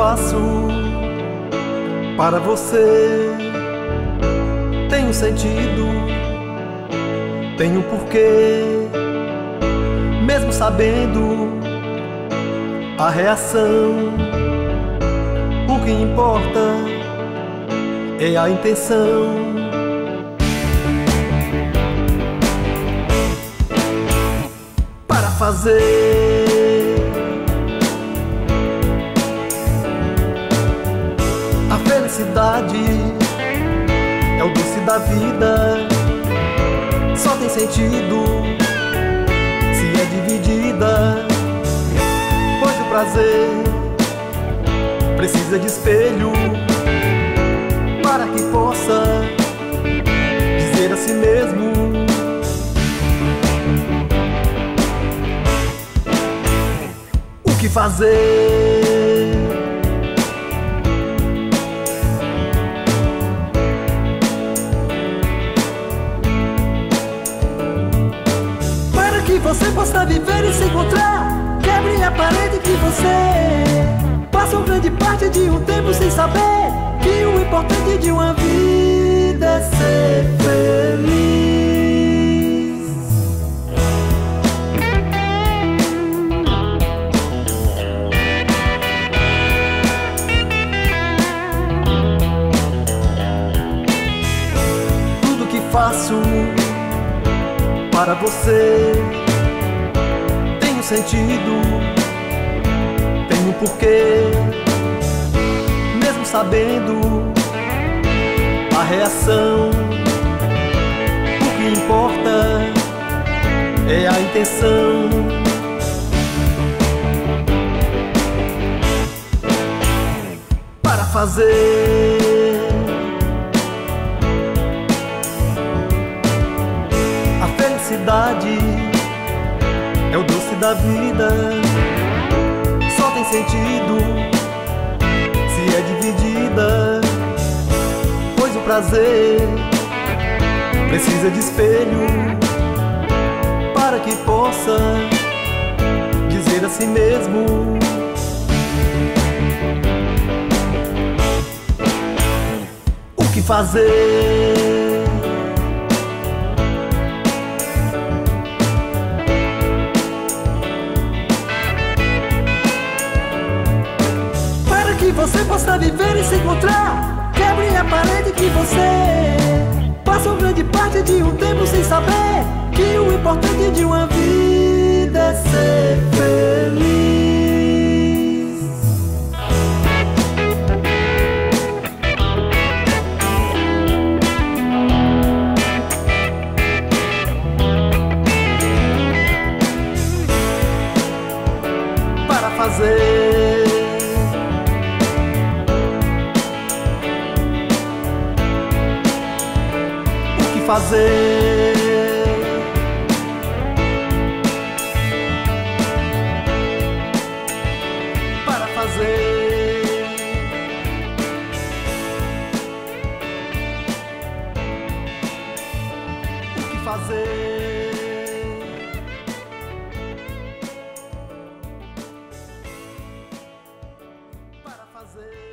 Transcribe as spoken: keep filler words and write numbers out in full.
faço para você tem um sentido, tem um porquê, mesmo sabendo a reação. O que importa é a intenção. Para fazer a felicidade é o doce da vida. Só tem sentido se é dividida, pois o prazer precisa de espelho para que possa dizer a si mesmo o que fazer. Para que você possa viver e se encontrar, quebre a parede que você passou grande parte de um tempo sem saber que o importante de uma vida é ser feliz. Tudo que faço para você tem um sentido, tem um porquê, mesmo sabendo a reação. O que importa é a intenção. Para fazer a felicidade é o doce da vida. Só tem sentido se é dividida, pois o prazer precisa de espelho para que possa dizer a si mesmo o que fazer. Que você possa viver e se encontrar, quebre a parede que você passou grande parte de um tempo sem saber que o importante de uma vida é ser feliz. Para fazer fazer para fazer o que fazer para fazer